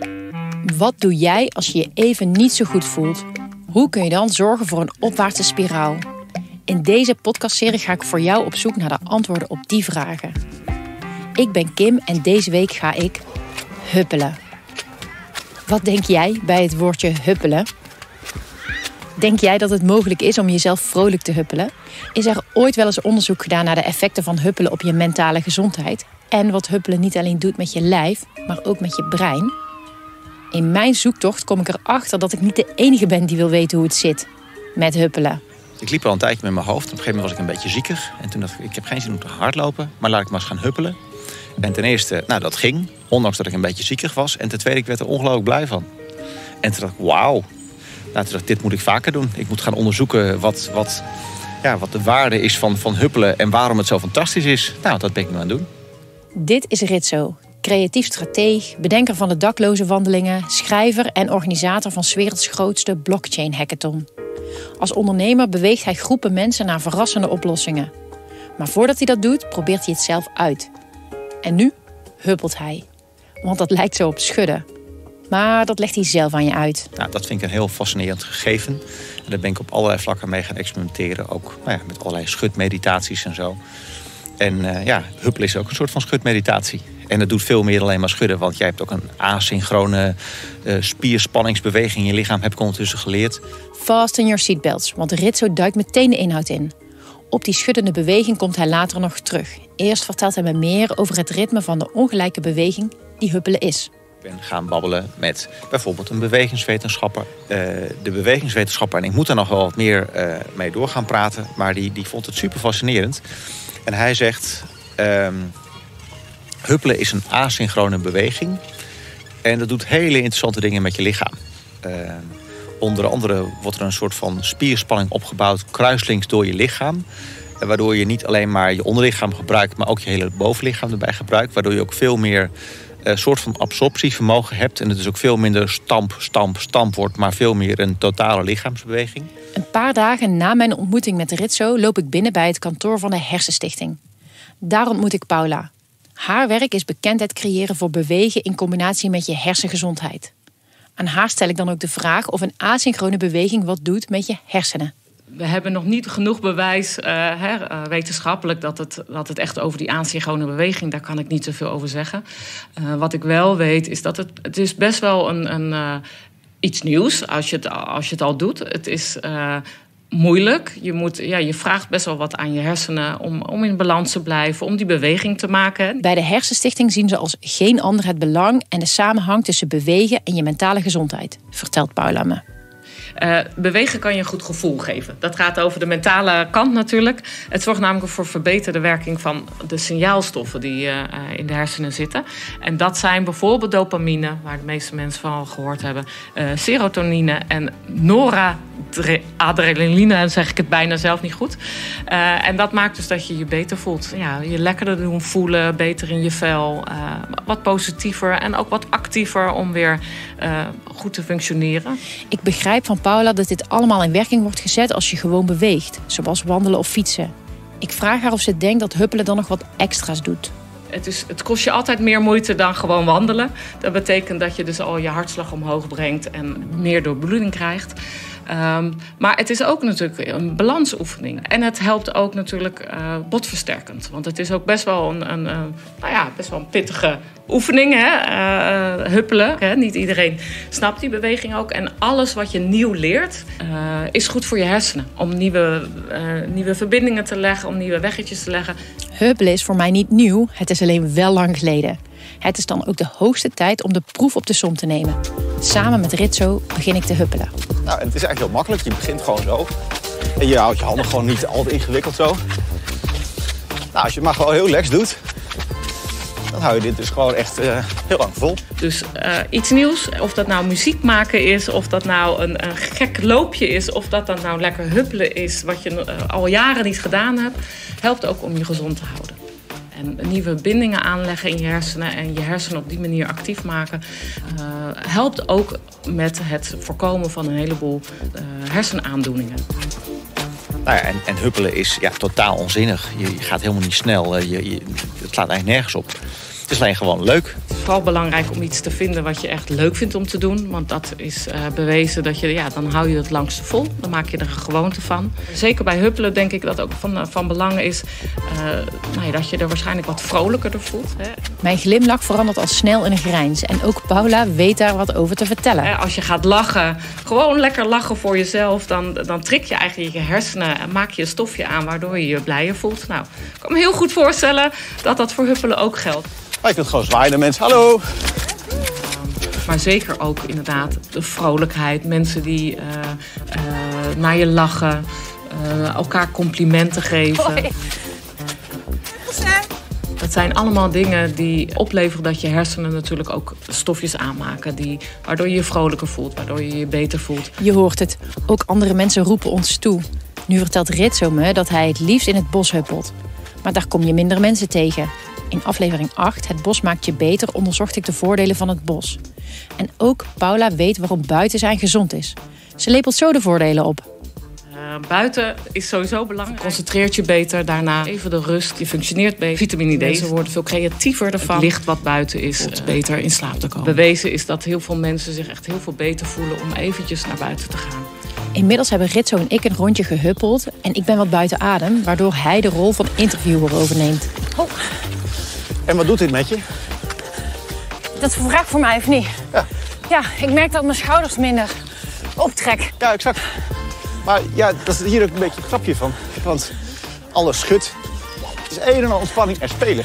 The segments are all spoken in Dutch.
Wat doe jij als je je even niet zo goed voelt? Hoe kun je dan zorgen voor een opwaartse spiraal? In deze podcastserie ga ik voor jou op zoek naar de antwoorden op die vragen. Ik ben Kim en deze week ga ik huppelen. Wat denk jij bij het woordje huppelen? Denk jij dat het mogelijk is om jezelf vrolijk te huppelen? Is er ooit wel eens onderzoek gedaan naar de effecten van huppelen op je mentale gezondheid? En wat huppelen niet alleen doet met je lijf, maar ook met je brein? In mijn zoektocht kom ik erachter dat ik niet de enige ben die wil weten hoe het zit met huppelen. Ik liep al een tijdje met mijn hoofd. Op een gegeven moment was ik een beetje ziekig. En toen dacht ik heb geen zin om te hardlopen, maar laat ik maar eens gaan huppelen. En ten eerste, dat ging. Ondanks dat ik een beetje ziekig was. En ten tweede, ik werd er ongelooflijk blij van. En toen dacht ik, wauw. Toen dacht ik, dit moet ik vaker doen. Ik moet gaan onderzoeken wat de waarde is van huppelen en waarom het zo fantastisch is. Dat ben ik nu aan het doen. Dit is Ritso, creatief strateeg, bedenker van de dakloze wandelingen, schrijver en organisator van 's werelds grootste blockchain hackathon. Als ondernemer beweegt hij groepen mensen naar verrassende oplossingen. Maar voordat hij dat doet, probeert hij het zelf uit. En nu huppelt hij. Want dat lijkt zo op schudden. Maar dat legt hij zelf aan je uit. Dat vind ik een heel fascinerend gegeven. En daar ben ik op allerlei vlakken mee gaan experimenteren. Ook met allerlei schudmeditaties en zo. En huppelen is ook een soort van schudmeditatie. En het doet veel meer dan alleen maar schudden. Want jij hebt ook een asynchrone spierspanningsbeweging in je lichaam. Heb ik ondertussen geleerd. Fasten your seatbelts, want Ritso duikt meteen de inhoud in. Op die schuddende beweging komt hij later nog terug. Eerst vertelt hij me meer over het ritme van de ongelijke beweging die huppelen is. Ik ben gaan babbelen met bijvoorbeeld een bewegingswetenschapper. De bewegingswetenschapper, en ik moet er nog wel wat meer mee door gaan praten. Maar die vond het super fascinerend. En hij zegt, huppelen is een asynchrone beweging. En dat doet hele interessante dingen met je lichaam. Onder andere wordt er een soort van spierspanning opgebouwd kruislinks door je lichaam. Waardoor je niet alleen maar je onderlichaam gebruikt, maar ook je hele bovenlichaam erbij gebruikt. Waardoor je ook veel meer soort van absorptievermogen hebt. En het dus ook veel minder stamp wordt, maar veel meer een totale lichaamsbeweging. Een paar dagen na mijn ontmoeting met Ritso loop ik binnen bij het kantoor van de Hersenstichting. Daar ontmoet ik Paula. Haar werk is bekendheid creëren voor bewegen in combinatie met je hersengezondheid. Aan haar stel ik dan ook de vraag of een asynchrone beweging wat doet met je hersenen. We hebben nog niet genoeg bewijs wetenschappelijk dat het echt over die asynchrone beweging, daar kan ik niet zoveel over zeggen. Wat ik wel weet is dat het is best wel iets nieuws als je het al doet. Het is moeilijk. Je vraagt best wel wat aan je hersenen om in balans te blijven, om die beweging te maken. Bij de Hersenstichting zien ze als geen ander het belang en de samenhang tussen bewegen en je mentale gezondheid, vertelt Paula me. Bewegen kan je een goed gevoel geven. Dat gaat over de mentale kant natuurlijk. Het zorgt namelijk voor verbeterde werking van de signaalstoffen die in de hersenen zitten. En dat zijn bijvoorbeeld dopamine, waar de meeste mensen van al gehoord hebben, serotonine en noradrenaline, dan zeg ik het bijna zelf niet goed. En dat maakt dus dat je je beter voelt. Ja, je lekkerder doen voelen, beter in je vel, wat positiever en ook wat actiever om weer goed te functioneren. Ik begrijp van Paula dat dit allemaal in werking wordt gezet als je gewoon beweegt, zoals wandelen of fietsen. Ik vraag haar of ze denkt dat huppelen dan nog wat extra's doet. Het kost je altijd meer moeite dan gewoon wandelen. Dat betekent dat je dus al je hartslag omhoog brengt en meer doorbloeding krijgt. Maar het is ook natuurlijk een balansoefening. En het helpt ook natuurlijk botversterkend. Want het is ook best wel best wel een pittige oefening, huppelen. Hè? Niet iedereen snapt die beweging ook. En alles wat je nieuw leert, is goed voor je hersenen. Om nieuwe verbindingen te leggen, om nieuwe weggetjes te leggen. Huppelen is voor mij niet nieuw, het is alleen wel lang geleden. Het is dan ook de hoogste tijd om de proef op de som te nemen. Samen met Ritso begin ik te huppelen. En het is eigenlijk heel makkelijk. Je begint gewoon zo. En je houdt je handen gewoon niet al te ingewikkeld zo. Als je het maar gewoon heel relaxed doet, dan hou je dit dus gewoon echt heel lang vol. Dus iets nieuws, of dat nou muziek maken is, of dat nou een gek loopje is, of dat nou lekker huppelen is, wat je al jaren niet gedaan hebt, helpt ook om je gezond te houden. En nieuwe bindingen aanleggen in je hersenen en je hersenen op die manier actief maken, helpt ook met het voorkomen van een heleboel hersenaandoeningen. En huppelen is totaal onzinnig. Je gaat helemaal niet snel. Het slaat eigenlijk nergens op. Het is alleen gewoon leuk. vooral belangrijk om iets te vinden wat je echt leuk vindt om te doen. Want dat is bewezen dat dan hou je het langste vol. Dan maak je er een gewoonte van. Zeker bij huppelen denk ik dat ook van belang is dat je er waarschijnlijk wat vrolijker door voelt. Hè. Mijn glimlach verandert al snel in een grijns. En ook Paula weet daar wat over te vertellen. Als je gaat lachen, gewoon lekker lachen voor jezelf, dan trek je eigenlijk je hersenen en maak je een stofje aan waardoor je je blijer voelt. Nou, ik kan me heel goed voorstellen dat voor huppelen ook geldt. Ik kunt gewoon zwaaien naar mensen. Hallo! Maar zeker ook inderdaad de vrolijkheid. Mensen die naar je lachen, elkaar complimenten geven. Hoi. Dat zijn allemaal dingen die opleveren dat je hersenen natuurlijk ook stofjes aanmaken. Waardoor je je vrolijker voelt, waardoor je je beter voelt. Je hoort het. Ook andere mensen roepen ons toe. Nu vertelt Ritso me dat hij het liefst in het bos huppelt. Maar daar kom je minder mensen tegen. In aflevering 8, Het bos maakt je beter, onderzocht ik de voordelen van het bos. En ook Paula weet waarom buiten zijn gezond is. Ze lepelt zo de voordelen op. Buiten is sowieso belangrijk. Je concentreert je beter, daarna even de rust. Je functioneert beter. Vitamine D. Mensen worden veel creatiever ervan. Het licht wat buiten is, beter in slaap te komen. Bewezen is dat heel veel mensen zich echt heel veel beter voelen om eventjes naar buiten te gaan. Inmiddels hebben Ritso en ik een rondje gehuppeld en ik ben wat buiten adem, waardoor hij de rol van interviewer overneemt. Oh. En wat doet dit met je? Dat is een vraag voor mij, of niet? Ja. Ja, ik merk dat mijn schouders minder optrek. Ja, exact. Maar ja, dat is hier ook een beetje een grapje van. Want alles schudt. Het is een en al ontspanning en spelen.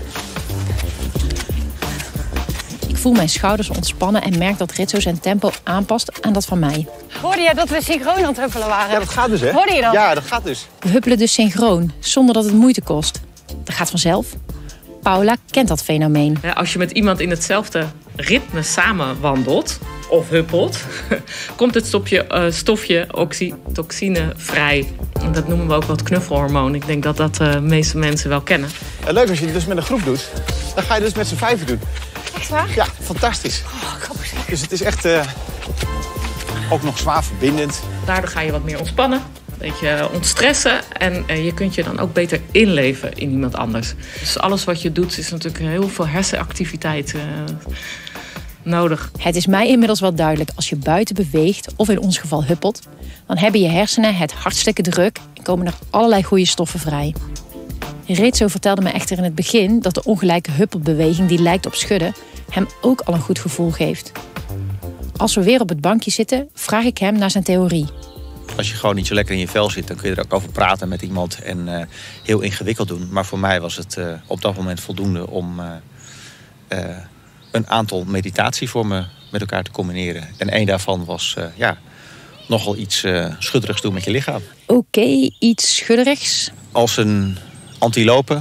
Ik voel mijn schouders ontspannen en merk dat Ritso zijn tempo aanpast aan dat van mij. Hoorde je dat we synchroon aan het huppelen waren? Ja, dat gaat dus, hè? Hoorde je dat? Ja, dat gaat dus. We huppelen dus synchroon, zonder dat het moeite kost. Dat gaat vanzelf. Paula kent dat fenomeen. Als je met iemand in hetzelfde ritme samen wandelt of huppelt, komt het stofje oxytocine vrij. En dat noemen we ook wel het knuffelhormoon. Ik denk dat de meeste mensen wel kennen. En leuk als je het dus met een groep doet. Dan ga je dus met z'n vijven doen. Echt waar? Ja, fantastisch. Grappig. Dus het is echt ook nog zwaar verbindend. Daardoor ga je wat meer ontspannen, een beetje ontstressen en je kunt je dan ook beter inleven in iemand anders. Dus alles wat je doet is natuurlijk heel veel hersenactiviteit nodig. Het is mij inmiddels wel duidelijk, als je buiten beweegt of in ons geval huppelt, dan hebben je hersenen het hartstikke druk en komen er allerlei goede stoffen vrij. Ritso vertelde me echter in het begin dat de ongelijke huppelbeweging die lijkt op schudden hem ook al een goed gevoel geeft. Als we weer op het bankje zitten, vraag ik hem naar zijn theorie. Als je gewoon niet zo lekker in je vel zit, dan kun je er ook over praten met iemand en heel ingewikkeld doen. Maar voor mij was het op dat moment voldoende om een aantal meditatievormen met elkaar te combineren. En één daarvan was nogal iets schudderigs doen met je lichaam. Oké, iets schudderigs. Als een antilope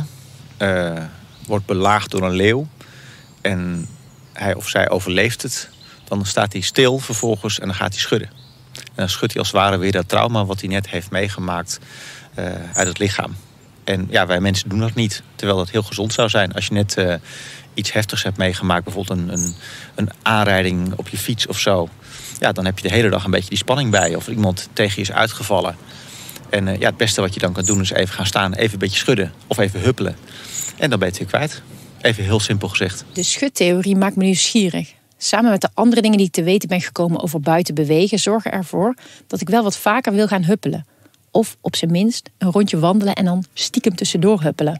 wordt belaagd door een leeuw en hij of zij overleeft het, dan staat hij stil vervolgens en dan gaat hij schudden. En dan schudt hij als het ware weer dat trauma wat hij net heeft meegemaakt uit het lichaam. En ja, wij mensen doen dat niet, terwijl dat heel gezond zou zijn. Als je net iets heftigs hebt meegemaakt, bijvoorbeeld een aanrijding op je fiets of zo, ja, dan heb je de hele dag een beetje die spanning bij. Of iemand tegen je is uitgevallen. En het beste wat je dan kan doen is even gaan staan, even een beetje schudden of even huppelen. En dan ben je het weer kwijt. Even heel simpel gezegd. De schudtheorie maakt me nieuwsgierig. Samen met de andere dingen die ik te weten ben gekomen over buiten bewegen, zorgen ervoor dat ik wel wat vaker wil gaan huppelen. Of op zijn minst een rondje wandelen en dan stiekem tussendoor huppelen.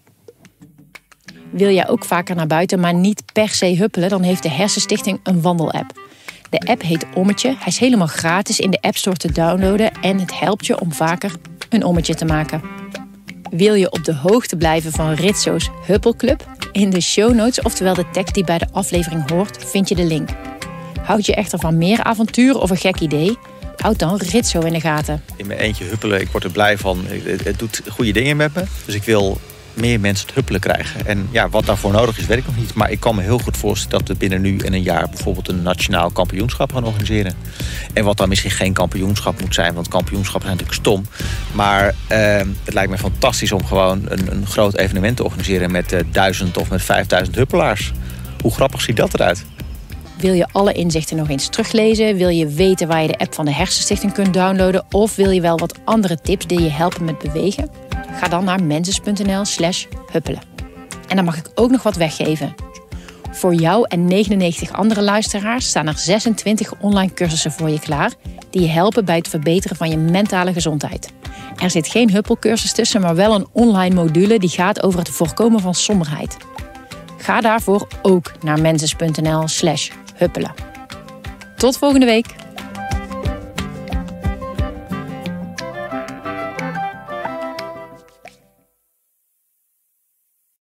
Wil jij ook vaker naar buiten, maar niet per se huppelen, dan heeft de Hersenstichting een wandelapp. De app heet Ommetje. Hij is helemaal gratis in de App Store te downloaden en het helpt je om vaker een ommetje te maken. Wil je op de hoogte blijven van Ritso's Huppelclub? In de show notes, oftewel de tekst die bij de aflevering hoort, vind je de link. Houd je echter van meer avontuur of een gek idee? Houd dan Ritso in de gaten. In mijn eentje huppelen, ik word er blij van. Het doet goede dingen met me. Dus ik wil meer mensen het huppelen krijgen. En ja, wat daarvoor nodig is, weet ik nog niet. Maar ik kan me heel goed voorstellen dat we binnen nu en een jaar bijvoorbeeld een nationaal kampioenschap gaan organiseren. En wat dan misschien geen kampioenschap moet zijn, want kampioenschappen zijn natuurlijk stom. Maar het lijkt me fantastisch om gewoon een groot evenement te organiseren met 1000 of met 5000 huppelaars. Hoe grappig ziet dat eruit? Wil je alle inzichten nog eens teruglezen? Wil je weten waar je de app van de Hersenstichting kunt downloaden? Of wil je wel wat andere tips die je helpen met bewegen? Ga dan naar mensis.nl/huppelen. En dan mag ik ook nog wat weggeven. Voor jou en 99 andere luisteraars staan er 26 online cursussen voor je klaar die je helpen bij het verbeteren van je mentale gezondheid. Er zit geen huppelcursus tussen, maar wel een online module die gaat over het voorkomen van somberheid. Ga daarvoor ook naar mensis.nl/huppelen. Tot volgende week!